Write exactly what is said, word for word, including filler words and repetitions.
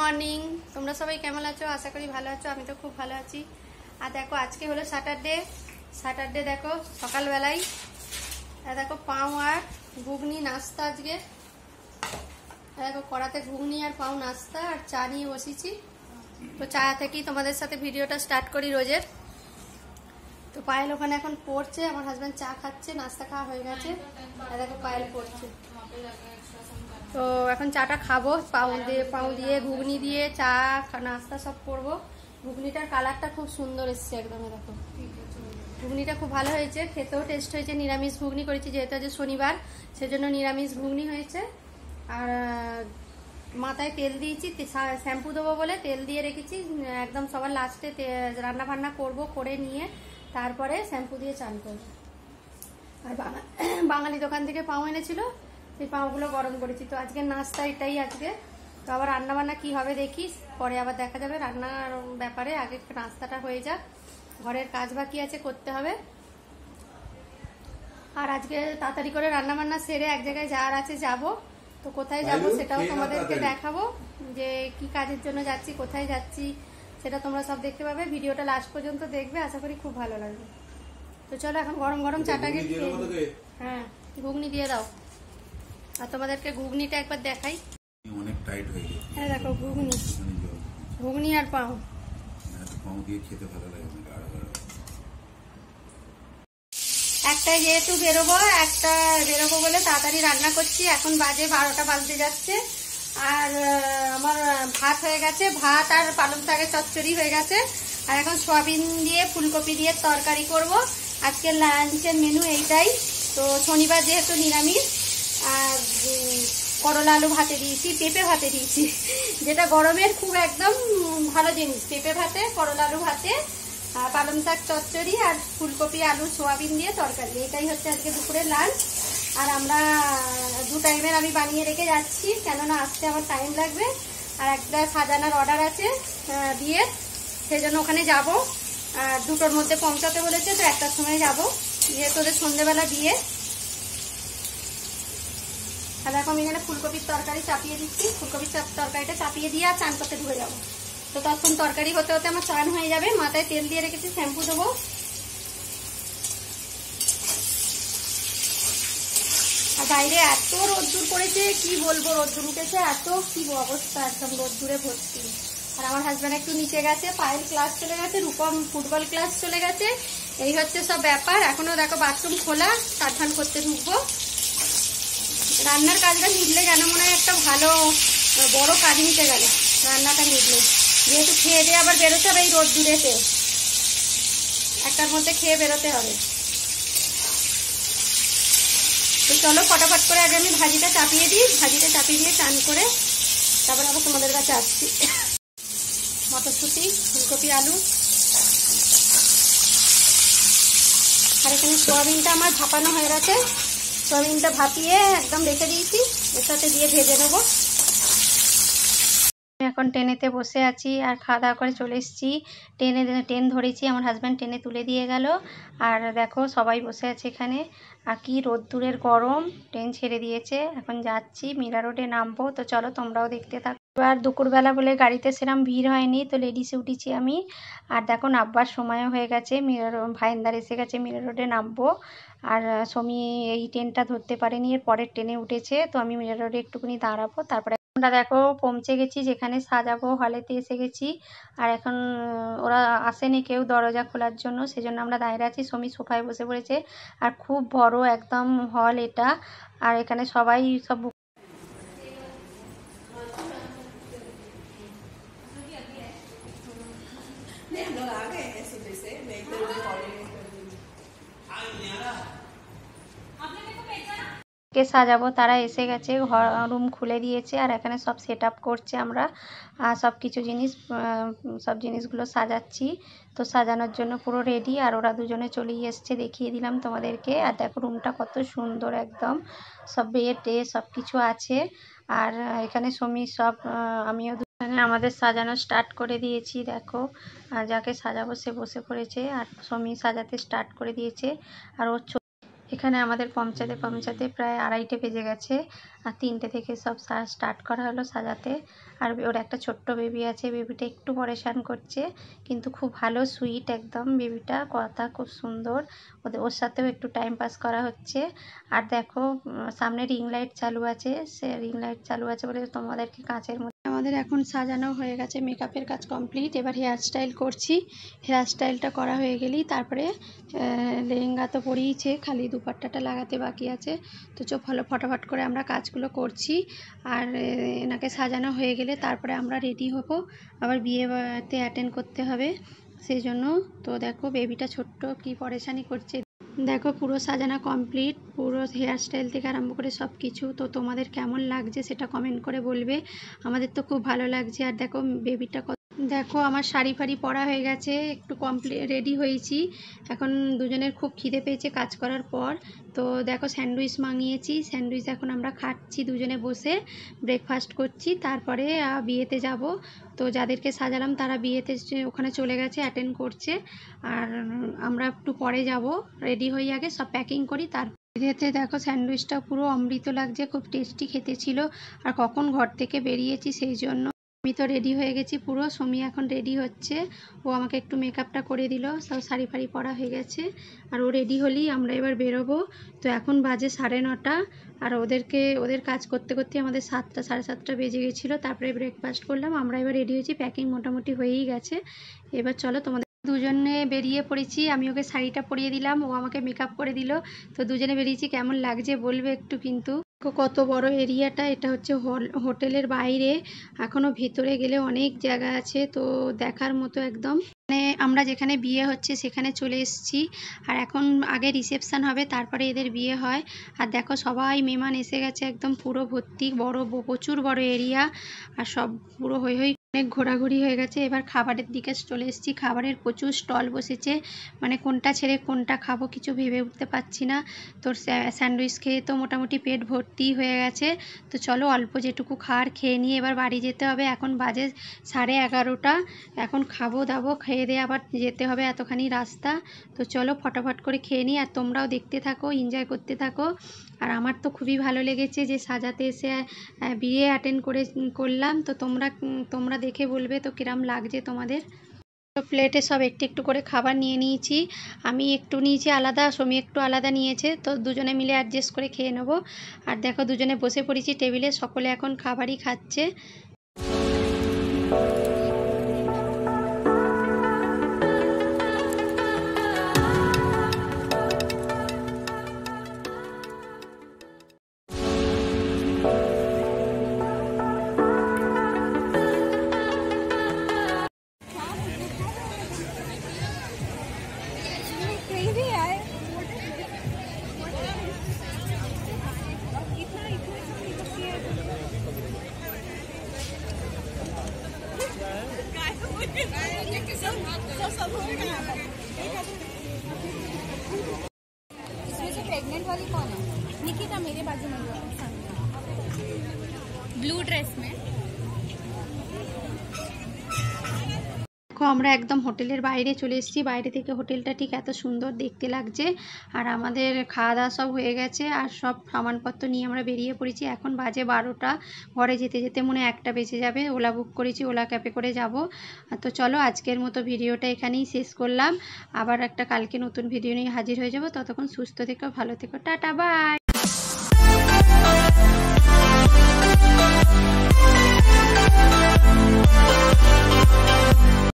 Morning, তোমরা সবাই কেমন আছো? আশা করি ভালো আছো। আমি তো খুব ভালো আছি। আর দেখো আজকে হলো স্যাটারডে। স্যাটারডে দেখো সকালবেলায় দেখো পাও আর ঘুগনি নাস্তা। আজকে দেখো কড়াতে ঘুগনি আর পাও নাস্তা আর চা নিয়ে বসেছি। তো চা থেকেই তোমাদের সাথে ভিডিওটা স্টার্ট করি রোজের। তো পায়েল ওখানে এখন পড়ছে, আমার হাজব্যান্ড চা খাচ্ছে, নাস্তা খাওয়া হয়ে গেছে। আর দেখো পায়েল পড়ছে। তো এখন চাটা খাবো, পাউ দিয়ে পাউ দিয়ে ঘুগনি দিয়ে চা নাস্তা সব করবো। ঘুগনিটার কালারটা খুব সুন্দর এসছে একদম। দেখো ঘুগনিটা খুব ভালো হয়েছে, খেতেও টেস্ট হয়েছে। নিরামিষ ঘুগনি করেছি যেহেতু আজ শনিবার, সেজন্য নিরামিষ ঘুগনি হয়েছে। আর মাথায় তেল দিয়েছি, শ্যাম্পু দেবো বলে তেল দিয়ে রেখেছি। একদম সবার লাস্টে রান্না বান্না করবো, করে নিয়ে তারপরে শ্যাম্পু দিয়ে চান করবো। আর বাঙালি দোকান থেকে পাউ এনেছিল, সেই পাউগুলো গরম করেছি। তো আজকে নাস্তা এটাই আজকে। তো আবার রান্না বান্না কি হবে দেখি, পরে আবার দেখা যাবে রান্নার ব্যাপারে। আগে নাস্তাটা হয়ে যাক, ঘরের কাজ বাকি আছে করতে হবে। আর আজকে তাড়াতাড়ি করে রান্না বান্না সেরে এক জায়গায় যাওয়ার আছে, যাব। তো কোথায় যাব সেটাও তোমাদেরকে দেখাবো, যে কি কাজের জন্য যাচ্ছি, কোথায় যাচ্ছি সেটা তোমরা সব দেখতে পাবে। ভিডিওটা লাস্ট পর্যন্ত দেখবে, আশা করি খুব ভালো লাগবে। তো চলো এখন গরম গরম চাটাকে খেয়ে। হ্যাঁ, ঘুগনি দিয়ে দাও। আর তোমাদেরকে ঘুগনিটা একবার দেখাই। অনেক টাইট হয়ে গেছে। হ্যাঁ দেখো ঘুগনি, ঘুগনি আর পাও। পাও দিয়ে খেতে ভালো লাগে। একটাই যেহেতু বেরোবো, একটা বেরোবো বলে তাড়াতাড়ি রান্না করছি। এখন বাজে বারোটা বাজতে যাচ্ছে। আর আমার ভাত হয়ে গেছে, ভাত আর পালং শাকের চচ্চড়ি হয়ে গেছে। আর এখন সয়াবিন দিয়ে ফুলকপি দিয়ে তরকারি করব। আজকের লাঞ্চের মেনু এইটাই। তো শনিবার যেহেতু নিরামিষ। আর করলা আলু ভাতে দিয়েছি, পেঁপে ভাতে দিয়েছি, যেটা গরমের খুব একদম ভালো জিনিস। পেঁপে ভাতে, করলা আলু ভাতে, পালং শাক চচ্চড়ি আর ফুলকপি আলু সোয়াবিন দিয়ে তরকারি। এটাই হচ্ছে আজকে দুপুরের লাঞ্চ। আর আমরা দু টাইমের আমি বানিয়ে রেখে যাচ্ছি, কেননা আসতে আমার টাইম লাগবে। আর একটা সাজানোর অর্ডার আছে বিয়ে, সেজন্য ওখানে যাব। আর দুটোর মধ্যে পৌঁছাতে বলেছে, তো একটার সময় যাব, যেহেতু ওদের সন্ধ্যেবেলা বিয়ে। তাহলে এখন আমি এখানে ফুলকপির তরকারি চাপিয়ে দিচ্ছি। ফুলকপির তরকারিটা চাপিয়ে দিয়ে আর চান করতে ঢুকে যাবো। তো তখন তরকারি হতে হতে আমার চান হয়ে যাবে। মাথায় তেল দিয়ে রেখেছি, শ্যাম্পু দেবো। আর বাইরে এত রোদ্দুর পড়েছে, কি বলবো, রোদ্দুর উঠেছে এত, কি অবস্থা, একদম রোদ্দুরে ভর্তি। আর আমার হাজব্যান্ড একটু নিচে গেছে, পায়েল ক্লাস চলে গেছে, রূপম ফুটবল ক্লাস চলে গেছে। এই হচ্ছে সব ব্যাপার। এখনো দেখো বাথরুম খোলা, স্নান করতে ঢুকবো। রান্নার কাজটা মিটলে যেন মনে হয় একটা ভালো বড় কাজ নিতে গেল, রান্নাটা মিটলে। যেহেতু খেয়ে দিয়ে আবার বেরোতে হবে এই রোদ্দুরেতে, একটার মধ্যে খেয়ে বেরোতে হবে। তো চলো ফটাফট করে আগে আমি ভাজিটা চাপিয়ে দিই। ভাজিটা চাপিয়ে দিয়ে চান করে তারপরে আবার তোমাদের কাছে আসছি। মটরশুঁটি, ফুলকপি, আলু। আর এখানে সোয়াবিনটা আমার ভাপানো হয়ে গেছে। সোয়াবিনটা ভাপিয়ে একদম রেখে দিয়েছি, এর সাথে দিয়ে ভেজে নেবো। এখন ট্রেনেতে বসে আছি আর খাওয়া দাওয়া করে চলে এসেছি। ট্রেনে ট্রেন ধরেছি, আমার হাজব্যান্ড ট্রেনে তুলে দিয়ে গেল। আর দেখো সবাই বসে আছে এখানে। আর কি রোদ্দুরের গরম, ট্রেন ছেড়ে দিয়েছে। এখন যাচ্ছি মিরা রোডে নামবো। তো চলো তোমরাও দেখতে থাকো। এবার দুপুরবেলা বলে গাড়িতে সেরকম ভিড় হয়নি, তো লেডিসে উঠেছি আমি। আর দেখো নামবার সময়ও হয়ে গেছে, মিরা রোড ভাইন্দার এসে গেছে, মিরা রোডে নামবো। আর সমী এই ট্রেনটা ধরতে পারেনি, এর পরের ট্রেনে উঠেছে। তো আমি মিরা রোডে একটুখানি দাঁড়াবো, তারপরে আমরা দেখো পৌঁছে গেছি যেখানে সাজাবো, হলেতে এসে গেছি। আর এখন ওরা আসেনি কেউ দরজা খোলার জন্য, সেজন্য আমরা দাঁড়িয়ে আছি। সমী সোফায় বসে পড়েছে। আর খুব বড় একদম হল এটা। আর এখানে সবাই সব কে সাজাবো, তারা এসে গেছে, ঘর রুম খুলে দিয়েছে। আর এখানে সব সেট আপ করছে, আমরা সব কিছু জিনিস সব জিনিসগুলো সাজাচ্ছি। তো সাজানোর জন্য পুরো রেডি। আর ওরা দুজনে চলেই এসছে, দেখিয়ে দিলাম তোমাদেরকে। আর দেখো রুমটা কত সুন্দর, একদম সব বেড টে সব কিছু আছে। আর এখানে সমী সব আমিও এখানে আমাদের সাজানো স্টার্ট করে দিয়েছি। দেখো যাকে সাজাবো সে বসে পড়েছে, আর সমী সাজাতে স্টার্ট করে দিয়েছে। আর ওর এখানে আমাদের পৌঁছাতে পৌঁছাতে প্রায় আড়াইটে বেজে গেছে। আর তিনটে থেকে সব স্টার্ট করা হলো সাজাতে। আর ওর একটা ছোট্ট বেবি আছে, বেবিটা একটু পরেশান করছে কিন্তু খুব ভালো সুইট একদম বেবিটা, কথা খুব সুন্দর, ওদের ওর সাথেও একটু টাইম পাস করা হচ্ছে। আর দেখো সামনে রিং লাইট চালু আছে, সে রিং লাইট চালু আছে বলে তোমাদেরকে কাঁচের মধ্যে। আমাদের এখন সাজানো হয়ে গেছে, মেকআপের কাজ কমপ্লিট, এবার হেয়ার স্টাইল করছি। হেয়ার স্টাইলটা করা হয়ে গেলেই তারপরে লেহেঙ্গা তো পরিয়েছে, খালি দুপাট্টাটা লাগাতে বাকি আছে। তো চো ফলো ফটাফট করে আমরা কাজগুলো করছি। আর এনাকে সাজানো হয়ে গেলে তারপরে আমরা রেডি হব, আবার বিয়েতে অ্যাটেন্ড করতে হবে সেই জন্য। তো দেখো বেবিটা ছোট্ট কি পরেশানি করছে, দেখো পুরো সাজানো কমপ্লিট, পুরো হেয়ার স্টাইল থেকে আরম্ভ করে সব কিছু। তো তোমাদের কেমন লাগছে সেটা কমেন্ট করে বলবে, আমাদের তো খুব ভালো লাগছে। আর দেখো বেবিটা, দেখো আমার শাড়ি ফাড়ি পরা হয়ে গেছে, একটু কমপ্লিট রেডি হয়েছি। এখন দুজনের খুব খিদে পেয়েছে কাজ করার পর। তো দেখো স্যান্ডউইচ মাঙিয়েছি, স্যান্ডউইচ এখন আমরা খাচ্ছি দুজনে বসে, ব্রেকফাস্ট করছি, তারপরে বিয়েতে যাব। তো যাদেরকে সাজালাম তারা বিয়েতে ওখানে চলে গেছে, অ্যাটেন্ড করছে। আর আমরা একটু পরে যাব, রেডি হয়ে আগে সব প্যাকিং করি। তার বিয়েতে দেখো স্যান্ডউইচটা পুরো অমৃত লাগছে, খুব টেস্টি খেতে ছিল। আর কখন ঘর থেকে বেরিয়েছি সেই জন্য। আমি তো রেডি হয়ে গেছি পুরো, সমী এখন রেডি হচ্ছে, ও আমাকে একটু মেকআপটা করে দিল, সব শাড়ি ফাড়ি পরা হয়ে গেছে। আর ও রেডি হলেই আমরা এবার বেরোবো। তো এখন বাজে সাড়ে নটা, আর ওদেরকে ওদের কাজ করতে করতে আমাদের সাতটা সাড়ে সাতটা বেজে গেছিলো। তারপরে ব্রেকফাস্ট করলাম, আমরা এবার রেডি হয়েছি, প্যাকিং মোটামুটি হয়েই গেছে। এবার চলো তোমাদের, দুজনে বেরিয়ে পড়েছি, আমি ওকে শাড়িটা পরিয়ে দিলাম, ও আমাকে মেকআপ করে দিল। তো দুজনে বেরিয়েছি, কেমন লাগছে বলবে একটু কিন্তু। কত বড় এরিয়াটা, এটা হচ্ছে হোটেলের বাইরে, এখনো ভেতরে গেলে অনেক জায়গা আছে তো দেখার মতো একদম। মানে আমরা যেখানে বিয়ে হচ্ছে সেখানে চলে এসেছি। আর এখন আগে রিসেপশন হবে, তারপরে এদের বিয়ে হয়। আর দেখো সবাই মেহমান এসে গেছে, একদম পুরো ভর্তি, বড় প্রচুর বড় এরিয়া। আর সব পুরো হই হই অনেক ঘোরাঘুরি হয়ে গেছে। এবার খাবারের দিকে চলে এসেছি, খাবারের প্রচুর স্টল বসেছে, মানে কোনটা ছেড়ে কোনটা খাবো কিছু ভেবে উঠতে পারছি না। তোর স্যান্ডউইচ খেয়ে তো মোটামুটি পেট ভর্তি হয়ে গেছে। তো চলো অল্প যেটুকু খাওয়ার খেয়ে নিয়ে এবার বাড়ি যেতে হবে। এখন বাজে সাড়ে এগারোটা, এখন খাবো দাবো, খেয়ে দিয়ে আবার যেতে হবে এতখানি রাস্তা। তো চলো ফটাফট করে খেয়ে নিই, আর তোমরাও দেখতে থাকো, এনজয় করতে থাকো। আর আমার তো খুবই ভালো লেগেছে যে সাজাতে এসে বিয়ে অ্যাটেন্ড করে করলাম। তো তোমরা তোমরা দেখে বলবে তো কিরম লাগছে তোমাদের। তো প্লেটে সব একটু একটু করে খাবার নিয়ে নিয়েছি, আমি একটু নিয়েছি আলাদা, সমী একটু আলাদা নিয়েছে। তো দুজনে মিলে অ্যাডজাস্ট করে খেয়ে নেবো। আর দেখো দুজনে বসে পড়েছি টেবিলে, সকলে এখন খাবারই খাচ্ছে। इसमें से प्रेग्नेंट वाली कौन है? निकिता मेरे बाजू में ब्लू ड्रेस में। দেখো আমরা একদম হোটেলের বাইরে চলে এসেছি, বাইরে থেকে হোটেলটা ঠিক এত সুন্দর দেখতে লাগছে। আর আমাদের খাওয়া দাওয়া সব হয়ে গেছে, আর সব সামানপত্র নিয়ে আমরা বেরিয়ে পড়েছি। এখন বাজে বারোটা, ঘরে যেতে যেতে মনে একটা বেজে যাবে। ওলা বুক করেছি, ওলা ক্যাবে করে যাব। তো চলো আজকের মতো ভিডিওটা এখানেই শেষ করলাম, আবার একটা কালকে নতুন ভিডিও নিয়ে হাজির হয়ে যাব। ততক্ষণ সুস্থ থেকো, ভালো থেকো, টাটা বাই।